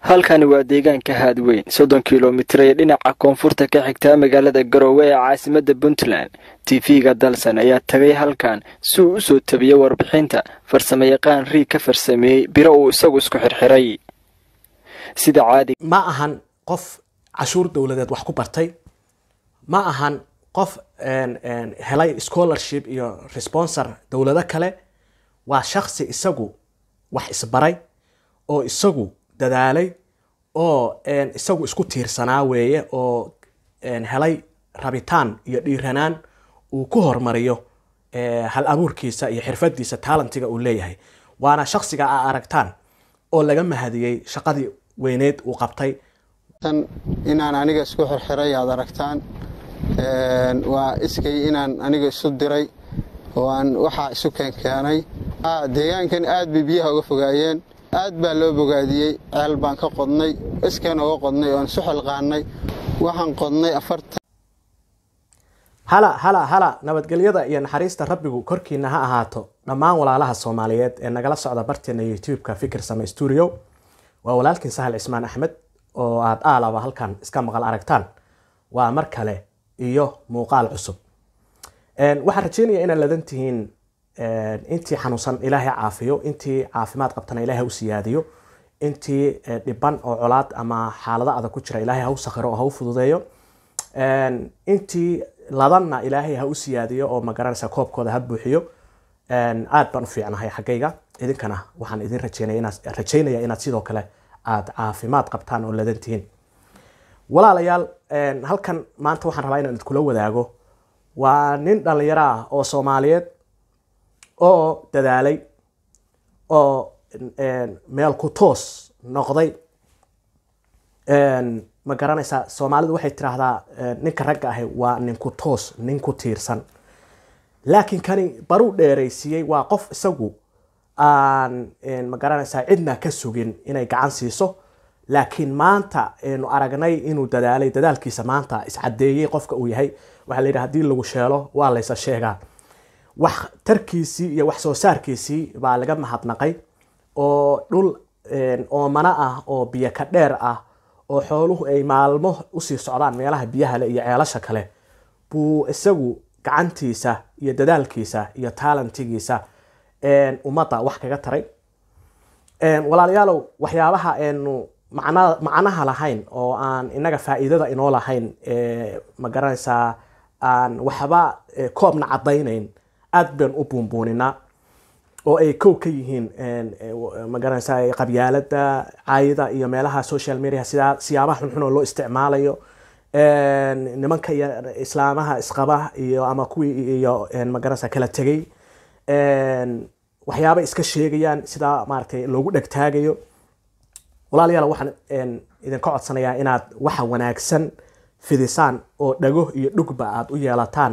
halkani waa deegaanka Haadweyn 30 kiiloomitir ee dhinaca koonfurta ka xigta magaalada Garowe ee caasimadda Puntland. TV-ga Dalsan ayaa tagay halkan si uu u soo tabiyo warbixinta farsamayaqaan Rii ka farsameeyay biro uu isagu isku xirxiray. Sida caadi ma ahan qof cashuur dawladeed wax ku bartay, ma ahan qof helay scholarship iyo sponsor dawlada kale, waa shakhsi isagu wax isbaray oo isagu dadaalay oo isagu isku tiirsanaa weeye oo helay rabitaan iyo dhiiranaan uu ku hormariyo hal abuurkiisa iyo xirfadiisa talentiga uu leeyahay. waana shakhsiga aad aragtaan oo laga mahadiyay shaqadii weyneed uu qabtay. tan inaan aniga isku xirxiray aad aragtaan waa iskay inaan aniga isu diray oo aan waxa isu keenay deegaankan aad biyaha uga fogaayeen, aad baa loo bogaadiyay. ceel baan ka qodnay, iskana uga qodnay oo soo xilqaanay. waxaan qodnay 40 hala nabadgelyada iyo naxariista rabbigu korkiina ha ahaato dhammaan walaalaha Soomaaliyeed ee nagala socda barteena YouTube-ka Fikir Samee Studio. waa walaalkiin Sahal Ismaan Axmed oo aad aalaba halkan iska maqal aragtaan. waa mar kale iyo muuqaal cusub. waxaan rajaynayaa inaad ladantihiin intii xanuunsan Ilaahay caafiyo, intii caafimaad qabtana Ilaahay u siyaadiyo, intii dhiban oo colaad ama xaalado adag ku jira Ilaahay ha u sakhiro oo ha u fududeeyo, intii ladanna Ilaahay ha u siyaadiyo oo magaranaysa koobkooda ha buuxiyo. aad baan u fiicnahay xaggayga, idinkana waxaan idin rajaynayaa inaad sidoo kale aad caafimaad qabtaan oo ladantihiin. walaalayaal, halkan maanta waxaan rabaa inaan idkula wadaago waa nin dhalinyaro ah oo Soomaaliyeed oo dadaalay oo meel ku toos noqday. ma garanaysaa Soomaalidu waxay tiraahdaa ninka ragga ah waa nin ku toos, nin ku tiirsan. laakiin kani baru dheereysiyay waa qof isagu aan ma garanaysaa cidna ka sugin inay gacan siiso, laakiin maanta aanu aragnay inuu dadaalay, dadaalkiisa maanta iscadeeyay qofka uu yahay. waxa la yiraahdaa hadii lagu sheelo waa la isa sheegaa. wax tarkiisii iyo wax soo saarkiisii baa laga mahadnaqay oo dhul oo mana ah oo biyo ka dheer ah oo xooluhu ay maalmo u sii socdaan meelaha biyaha leh iyo ceelasha kale buu isagu gacantiisa iyo dadaalkiisa iyo talentigiisa ummadda wax kaga taray. walaalayaalow, waxyaabaha aanu macnaha lahayn oo aan inaga faa'iidada inoo lahayn ma garanaysaa aan waxba koobna cadaynayn aad baan u buunbuuninaa oo ay kow ka yihiin ma garanaysaa qabyaalada, caayida iyo meelaha social media sida siyaabaha xunxun oo loo isticmaalayo, nimanka iyo islaamaha isqaba iyo ama kuwii iyo ma garanaysaa kala tagay, waxyaabo iska sheegayaan sida maartay loogu dhagtaagayo. walaalayaal, waxaan idin ka codsanayaa inaad waxa wanaagsan fidisaan oo dhago iyo dhugba aad u yeelataan,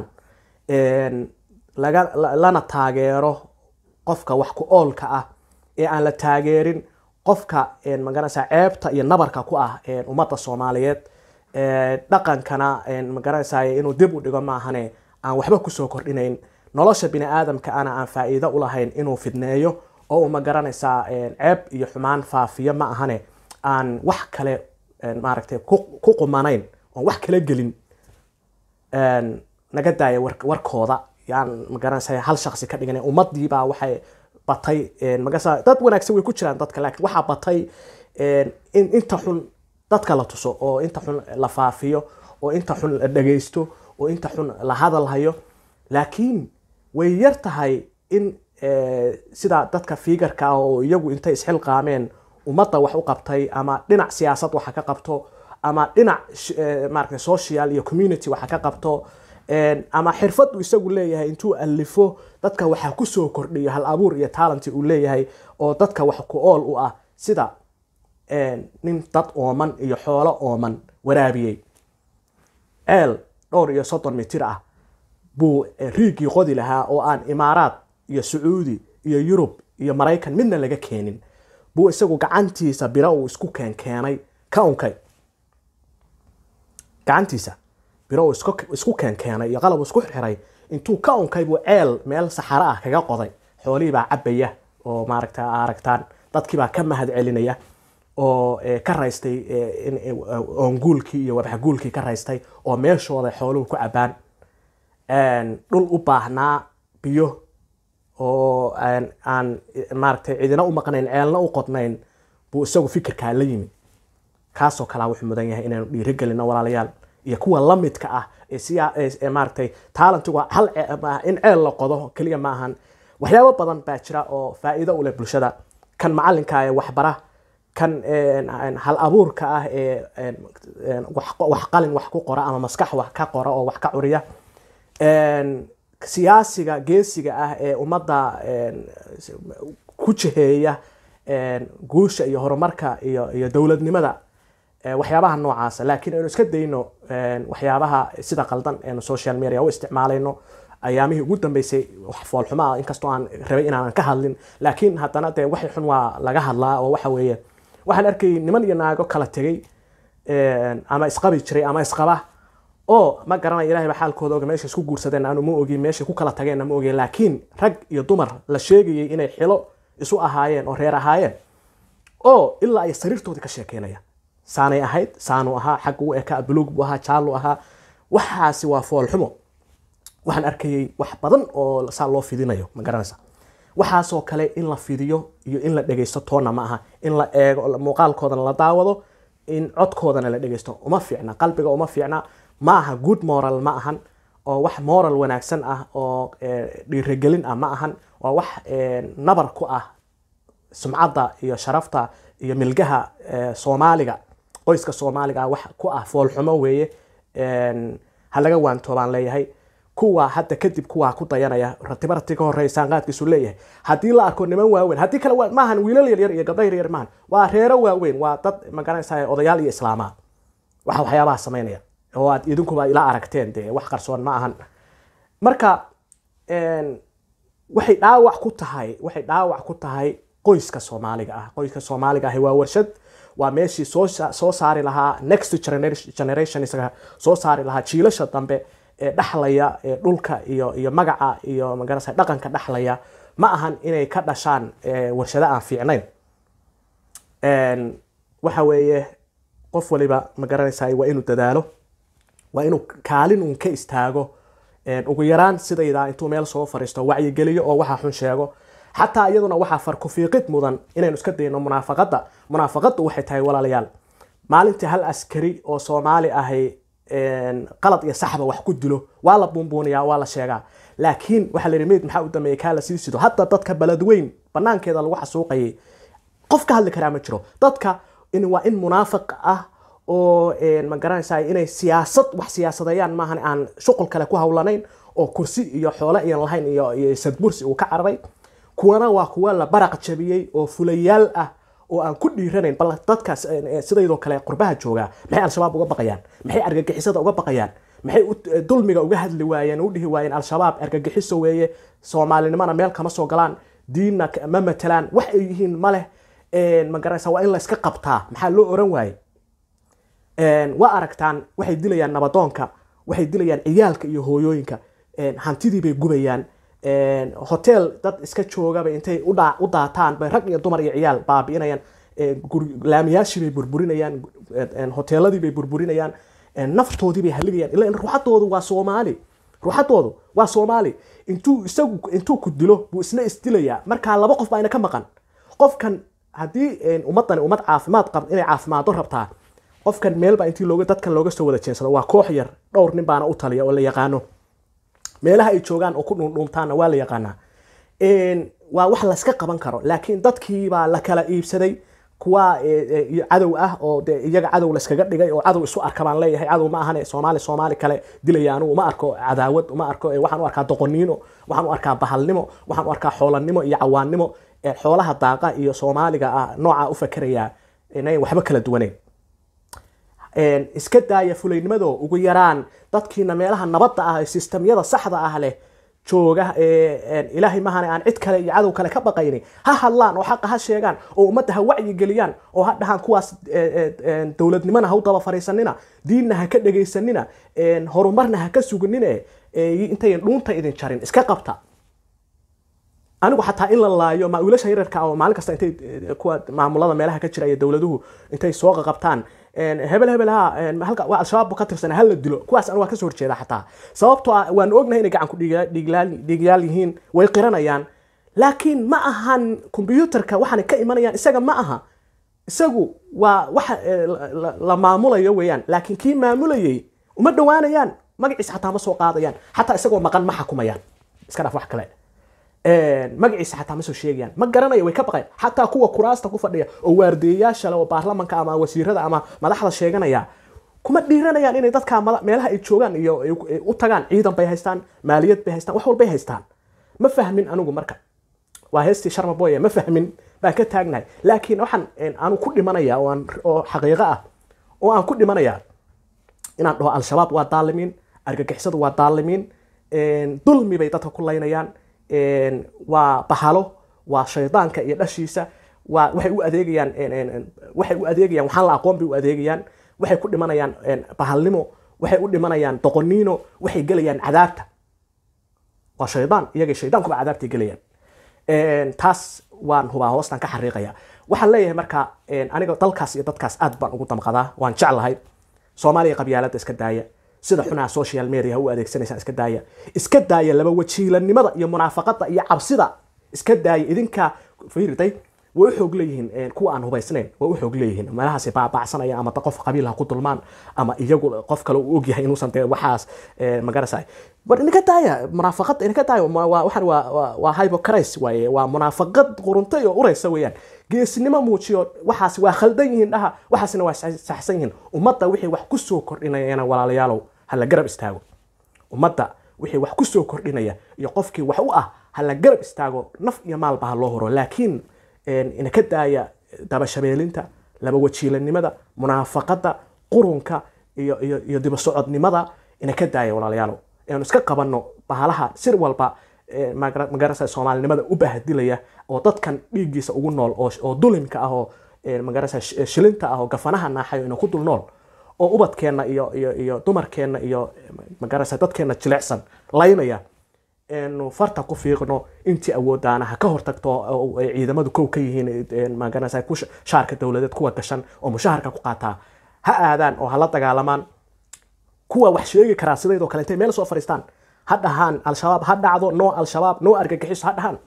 lana taageero qofka wax ku oolka ah ee aan la taageerin qofka ma garanaysaa ceebta iyo nabarka ku ah ummadda Soomaaliyeed. dhaqankana ma garanaysaa inuu dib u dhigo maahane aan waxba ku soo kordhinayn nolosha bini aadamka aan faa'iido u lahayn inuu fidneeyo oo ma garanaysaa ceeb iyo xumaan faafiyo ma ahane aan wax kale maaragtay ku qumanayn oo wax kala gelin. naga daaya warkooda yaan ma garanaysaa hal shakhsi ka dhiganay. ummadii baa waxay batay magaasa dad wanaagsan way ku jiraan dadka, laakiin waxa batay in inta xun dadka la tuso oo inta xun la faafiyo oo inta xun la dhageysto oo inta xun la hadal hayo. laakiin way yar tahay in sida dadka fiigarka oo iyagu intay isxilqaameen ummadda wax u qabtay ama dhinac siyaasad waxa ka qabto ama dhinac maaragtay social iyo community waxa ka qabto ama xirfad uu isagu leeyahay intuu alifo dadka waxa ku soo kordhiyo hal abuur iyo talent uu leeyahay oo dadka wax ku ool u ah, sida nin dad ooman iyo xoolo ooman waraabiyay. ceel dhowr iyo 30 mitir ah buu riigii qodi lahaa oo aan Imaaraad iyo Sacuudi iyo Yurub iyo Mareykan midna laga keenin buu isagu gacantiisa biro uu isku keenay ka unkay. gacantiisa biro uu isku keenay iyo qalab isku xiray intuu ka unkay buu ceel meel saxaro ah kaga qoday. xoolihii baa cabaya oo maaragtaa aragtaan, dadkii baa ka mahad celinaya oo ka raystay oonguulkii iyo wabxaguulkii ka raystay oo meeshooda xooluhu ku cabaan dhul u baahnaa biyo oo aan maaragtay cidina u maqnayn ceelna u qodnayn buu isagu fikirkaa la yimi kaasoo kalaa wuxuu mudan yahay inaynu dhiirigelino walaalayaal iyo kuwa la midka ah ee maaragtay talentigu hal in ceel la qodo keliya ma ahan waxyaabo badan baa jira oo faa'iido u leh bulshada kan macalinka ee waxbara kan hal abuurka ah ee wax qalin wax ku qora ama maskax wax ka qora oo wax ka curiya siyaasiga geesiga ah ee ummadda ku jiheeya guusha iyo horumarka iyo dowladnimada waxyaabaha noocaas laakiin aynu iska dayno waxyaabaha sida qaldan ee social media u isticmaalayno ayaamihii ugu dambeysay wax foolxumo ah inkastoo aan rabay inaan ka hadlin laakiin haddana dee waxay xun waa laga hadlaa oo waxa weeye waxaan arkay niman iyo naago kala tegay ama isqabi jiray ama isqaba oo ma garanay ilaahay xaalkooda og meesha isku guursadeen aanu ma ogi meesha ku kala tageen ma ogi laakiin rag iyo dumar la sheegayay inay xilo isu ahaayeen oo reer ahaayeen oo ilaa ay sariirtoodii ka sheekeynayaan saanay ahayd saanu ahaa xag uu eka buluug buu ahaa jaallo ahaa waxaasi waa foolxumo waxaan arkayay wax badan oo saa loo fidinayo ma garanaysa waxaasoo kale in la fidiyo iyo in la dhegeysto toona ma aha in la eego muuqaalkoodana la daawado in codkoodana la dhegeysto uma fiicna qalbiga uma fiicna ma aha good moral ma ahan oo wax moral wanaagsan ah oo dhiirigelin ah ma ahan waa wax nabar ku ah sumcadda iyo sharafta iyo milgaha Soomaaliga qoyska Soomaaliga wax ku ah foolxumo weeye halaga waantoobaan leeyahay kuwa hadda kadib kuwa ku dayanaya ratibartiga horeysaan qaadkiisu leeyahay hadii la arko niman waaweyn hadii kale ma ahan wiilal yar iyo gabdho yar maahan waa reero waaweyn waa dad ma garanaysaa odayaal iyo islaamaad waxyaabaha sameynaya oo aad idinkuba ila aragteen de wax qarsoon ma ahan marka waxay dhaawac ku tahay qoyska Soomaaliga ah qoyska Soomaaliga ah waa warshad waa meeshii soo saari lahaa next generation isaga soo saari lahaa jiilasha dambe dhaxlaya dhulka iyo magaca iyo magaranaysa dhaqanka dhaxlaya ma ahan inay ka dhashaan warshada aan fiicnayn waxa weeye qof waliba magaranaysa waa inuu dadaalo waa inuu kaalin uu ka istaago ugu yaraan sidayda intuu meel soo fariisto wacyi geliyo oo waxa xun sheego حتى iyaduna waxa farku fiiqid mudan inaynu iska deeyno munaafaqada waxay tahay walaalayaal maalintii hal askari oo Soomaali ahay qalad iyo saxba wax ku dilo waa la buunbuuniyaa waa la sheegaa laakiin waxa la rimeed maxaa u dameeyay kala siisido hatta dadka baladweyn banaankeeda lagu xasuuqayay qof ka hadli kara ma jiro dadka in waa in munaafiq ah oo ma garanaysaa inay wax siyaasadayaan maahan aan shaqo kale ku hawlanayn oo kursi iyo xoolo iyo lahayn iyo sadbursi uu ka carray kuwana waa kuwa la baraq jabiyay oo fulayaal ah oo aan ku dhiiranayn bal dadkaas sidaydoo kale qurbaha jooga maxay al-shabaab uga baqayaan maxay argagixisada uga baqayaan maxay dulmiga uga hadli waayeen u dhihi waayeen al-shabaab argagixiso weeye Soomaalinimana meel kama soo galaan diinna ma matalaan wax ay yihiin ma leh ma garanaysaa waa in la iska qabtaa maxaa loo oran waayay waa aragtaan waxay dilayaan nabadoonka waxay dilayaan ciyaalka iyo hooyooyinka hantidii bay gubayaan hotel dad iska joogaba intay u daataan bay rag iyo dumar iyo ciyaal baabiinayaan laamiyaashii bay burburinayaan hoteeladii bay burburinayaan naftoodii bay haligayaan ilaa ruuxadoodu waa Soomaali intuu ku dilo buu isna isdilaya marka laba qof baa ina ka maqan qofkan hadii ummad caafimaad qab inay caafimaad rabtaa qofkan meel baa intii dadkan looga soo wada jeensado waa koox yar dhowr nin baana u taliya oo la yaqaano meelaha ay joogaan oo ku dhuuntaana waa la yaqaanaa waa wax la iska qaban karo laakiin dadkii baa la kala iibsaday kuwa cadow ah oo iyaga cadow la iskaga dhigay oo cadow isu arka baan leeyahay cadow ma ahan Soomaali kale dilayaan uma arko cadaawad uma arko waxaan u arkaa doqoniino waxaan u arkaa bahalnimo waxaan u arkaa xoolanimo iyo cawaannimo xoolaha daaqa iyo Soomaaliga ah nooca u fakaraya inay waxba kala duwaneen iska daaya fulaynimado ugu yaraan dadkiina meelaha nabadda ah ee systemyada saxda ah leh jooga ilaahay mahana aan cid kale iyo cadow kale ka baqayni ha hadlaan oo xaq ha sheegaan oo ummadda ha wacyi geliyaan oo ha dhahan kuwaas dawladnimada ha u daba fariisanina diinna ha ka dhageysanina horumarna ha ka sugnina intay dhuunta idin jarin iska qabta anigu xataa in la laayo ma wiilasha yararka oo maalin kasta intay kuwa maamulada meelaha ka jira iyo dawladuhu intay soo qabtaan hebel halka waa al-shabaab ka tirsan hal la dilo kuwaas anigu waa ka soo horjeeda xataa sababtoo ah waan ognahay inay gacan ku dhiiglaal yihiin way qiranayaan laakiin ma ahan computerka waxaan ka imanayaan isaga ma aha isagu waa waxa la maamulayo weeyaan laakiin kii maamulayay uma dhawaanayaan magaciisa xataa ma soo qaadayaan xataa isagoo maqan ma xukumayaan iska dhaaf wax kale magaciisa xataa ma soo sheegayaan ma garanayo way ka baqayaan xataa kuwa kuraasta ku fadhiya oo waardiyayaasha leh oo baarlamaanka ama wasiirada ama madaxda sheeganaya kuma dhiiranayaan inay dadka meelaha ay joogaan iyo u tagaan ciidan bay haystaan maaliyad bay haystaan wax walba haystaan ma fahmin anigu marka waa heestii Sharma Boy ma fahmin baan ka taagnahay laakiin waxaan aanu ku dhimanaya oo xaqiiqo ah oo aan ku dhimanaya inaan dhaho al-shabaab waa daalimiin argagixisadu waa daalimiin dulmi bay dadka ku laynayaan waa bahalo waa shaydaanka iyo dhashiisa waxay u adeegayaan waxaan la aqoon bay u adeegayaan waxay ku dhimanayaan bahalnimo waxay u dhimanayaan doqoniino waxay gelayaan cadaabta waa shaydaan iyaga shaydaankuba cadaabtay gelayaan taas waan hubaa hoostan ka xariiqaya waxaan leeyahay marka aniga dalkaas iyo dadkaas aad baan ugu damqadaa waan jeclahay Soomaaliya qabyaaladda iska daaya sida xunaa social media u adeegsanaysa iska daaya laba wajiilanimada iyo munaafaqada iyo cabsida iska daaya idinka fiirtay way xoog leeyihiin kuwa aan hubaysnayn way xoog leeyihiin meelahaas baabacsanaya ama qof qabiil ha ku dulmaan ama iyagu qof kale uu og yahay inuusan waxaas magarasay bar inka daaya munaafaqad inka daaya waxan waa hypocrisy waa munaafaqad quruntay oo uraysa weeyaan geesnimo muujiyo waxaas waa khaldan yihiin dhaha waxaasna waa saxsan yihiin ummadda wixii wax ku soo kordhinayna walaalayaalow hala garab istaago ummadda wixii wax ku soo kordhinaya iyo qofkii wax u ah hala garab istaago naf iyo maalba ha loo horo laakiin inka daaya daba shabeelinta laba wajiilanimada munaafaqada qurunka iyo dib socodnimada inka daaya walaalayaalow inuu iska qabano bahalaha sir walba magarasa Soomaalinimada u bahdilaya oo dadkan dhiigiisa ugu nool oo dulimka ah oo magarasa shilinta ah oo gafanaha naaxay inuu ku dul nool oo ubadkeena iyo dumarkeena iyo magarasa dadkeena jilicsan laynaya inuu farta ku fiiqno intii awoodaanaha ka hortagto ciidamadu kow ka yihiin magarasa ku shaarka dawladeed kuwa gashan oo mushaharka ku qaataa ha aadaan oo hala dagaalamaan kuwa wax sheegi kara sidoo kale intay meel soo fariistaan haddahan al-shabaab hadhacdo al-shabaab argagixiso hadhahan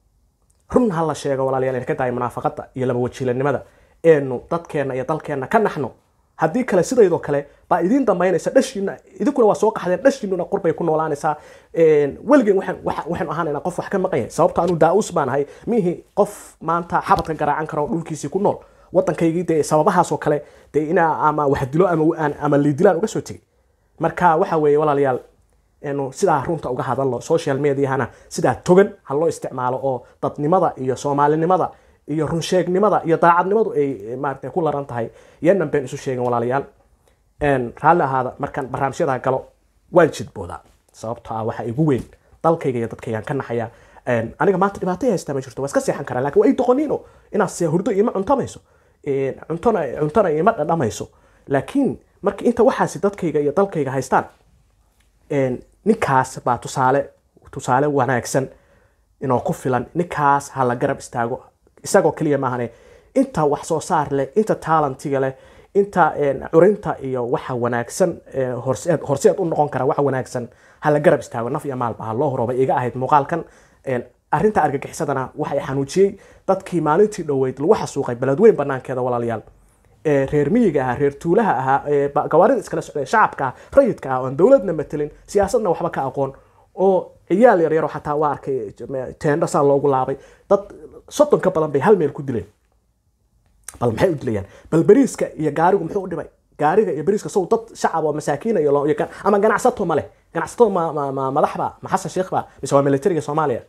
run hala sheego walaalayaal ka tahay munaafaqada iyo laba wajiilanimada dadkeena iyo dalkeena ka naxno haddii kale sidoo kale baa idin dambeynaysa dhashiina idinkuna waa soo qaxdeen dhashiina qurbay ku noolaanaysaa walgeen waxaan ahaanayna qof wax ka maqan sababta aanu daa'us baan ahay mihi qof maanta xabadka garaacan karo dhulkiisii ku nool waddankaygii de sababahaas oo kale de ina ama wax dilo ama liidilaan uga soo tagay marka waxa weeye walaalayaal sidaa runta uga hadallo social media-hana sidaa togan ha loo isticmaalo oo dadnimada iyo Soomaalinimada iyo run sheegnimada iyo daacadnimadu ay maartay ku laran tahay yanan been isu sheegin walaalayaal raali ahaada markan barnaamijyada galo waan jidbooda sababtoo ah waxa igu weyn dalkayga iyo dadkayga ka naxaya aniga maanta dhibaatay haysta ma jirto waa iska seexan karaa laakiin way doqoniino inaad si hurdo ima cuntamayso cuntona ima dhadhamayso laakiin marka inta waxaasi dadkayga iyo dalkayga haystaan ninkaas baa tusaale wanaagsan inoo ku filan ninkaas ha la garab istaago isagoo kaliya maahane inta wax soo saar leh inta talentiga leh inta curinta iyo waxa wanaagsan horseed u noqon kara waxa wanaagsan ha la garab istaago naf iyo maalba ha loo horobay iga ahayd muuqaalkan arrinta argagixisadana waxay xanuujiyay dadkii maalintii dhoweyd lagu xasuuqay beledweyn banaankeeda walaalayaal reer miyiga ah reer tuulaha ah gawaarida iskala socday shacabka rayidka ah oo dawladna matelin siyaasadna waxba ka aqoon oo ciyaal yar yar xataa waa arkay teendhasa loogu laabay dad 30 ka badan bay hal meel ku dileen bal maxay u dilayaan bal bariiska iyo gaarigu muxuu u dhibay gaariga iyo bariiska soo dad shacab oo masaakiin iyo ama ganacsato ma leh ganacsato madaxba ma xasan sheekhba mise waa militariga Soomaaliya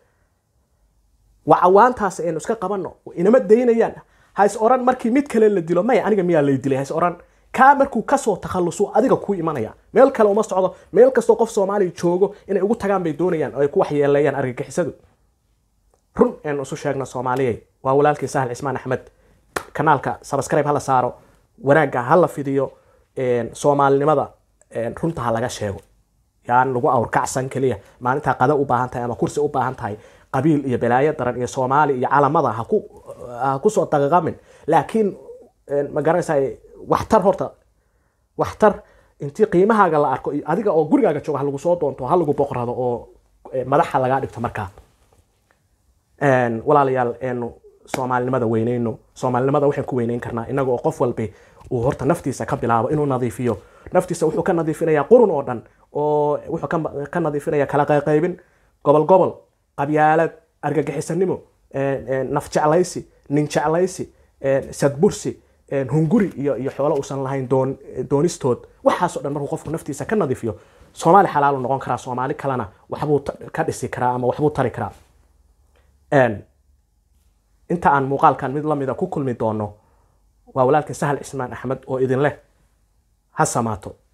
waa awaantaas ee iska qabano inama deynayaan hays oran markii mid kale la dilo may aniga miyaa la dilay hays oran ka markuu ka soo takhaluso adiga ku imanaya meel kale uma socdo meel kasto qof Soomaali joogo inay ugu tagaan bay doonayaan oo ay ku waxyeelayaan argagixisadu run aan soo sheegna Soomaaliyeey waa walaalkii Sahal Ismaan Axmed kanaalka subscribe hala saaro wanaaga hala fidiyo Soomaalinimada runta laga sheego yaan lagu awrkacsan kaliya maalinta qada u baahan tahay ama kursi u baahan tahay qabiil iyo balaayo daran iyo Soomaali iyo calamada ha ku soo daqaqamin laakiin ma garanaysaa waxtar horta waxtar intii qiimahaaga la arko adiga oo gurigaaga jooga lagu soo doonto hal lagu boqorado oo madaxa laga dhigto markaa walaalayaal Soomaalinimada weyneyno Soomaalinimada waxaan ku weyneyn karnaa inaga oo qof walba uu horta naftiisa ka bilaabo inuu nadiifiyo naftiisa wuxuu ka nadiifinayaa qurun oo dhan oo wuxuu ka nadiifinayaa kala qaybin gobol qabyaalad argagixisanimo naf jeclaysi nin jeclaysi sadbursi hunguri iyo xoolo uusan lahayn doonistood waxaas oo dhan markuu qofku naftiisa ka nadiifiyo Soomaali xalaal uu noqon karaa Soomaali kalena waxbuu ka dhisi karaa ama waxbuu tari karaa inta aan muuqaalkan mid lamida ku kulmi doono waa walaalkii Sahal Cismaan Axmed oo idin leh ha samaato